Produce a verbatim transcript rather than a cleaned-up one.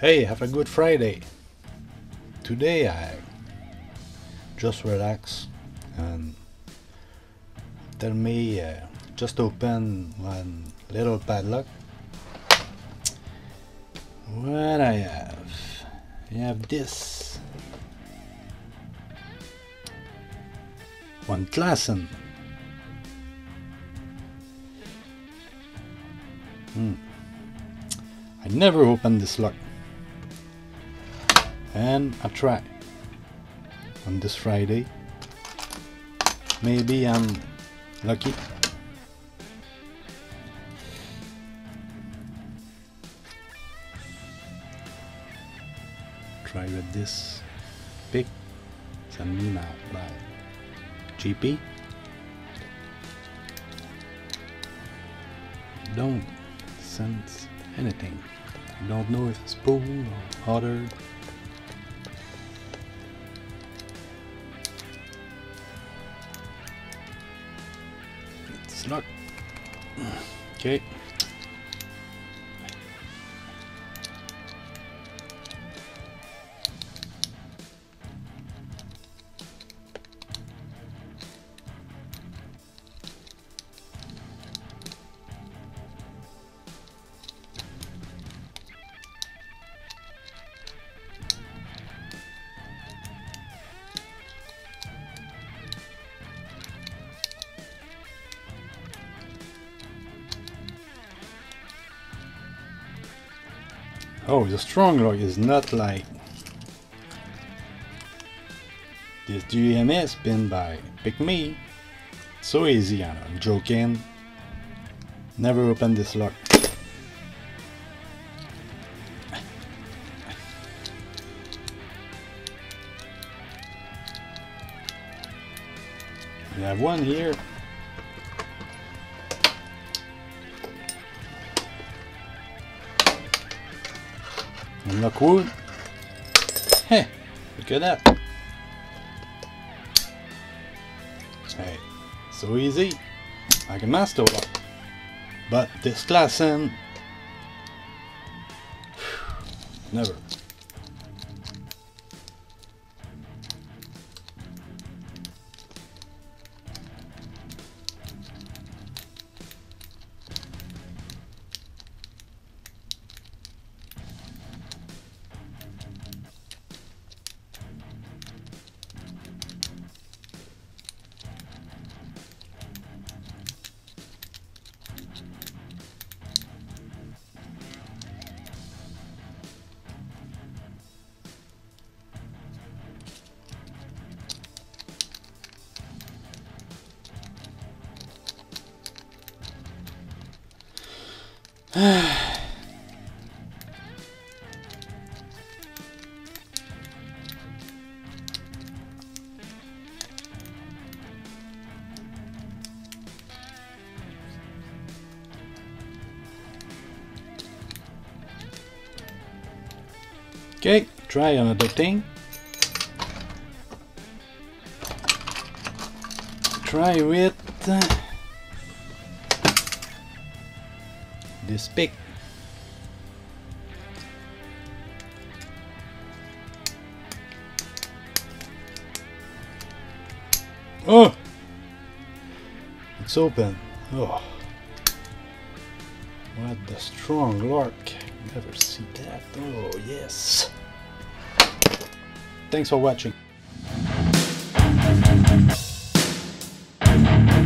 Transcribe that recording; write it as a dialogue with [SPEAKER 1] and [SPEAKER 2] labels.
[SPEAKER 1] Hey, have a good Friday. Today I just relax and tell me uh, just open one little padlock. What I have? I have this. One Klassen. Hmm. I never opened this lock. And I try on this Friday. Maybe I'm lucky. Try with this pick. Send me now by G P. Don't sense anything. I don't know if it's pool or other. It's luck. Okay. Oh, the strong lock is not like this G M S pin by Pick Me. So easy, I know, I'm joking. Never open this lock. We have one here. Look wood. Hey, look at that. Hey, so easy, like a master lock. But this Klassen, never. Okay, try another thing. Try with uh, this pick. Oh, it's open. Oh, what the strong lock. Never see that. Oh yes. Thanks for watching.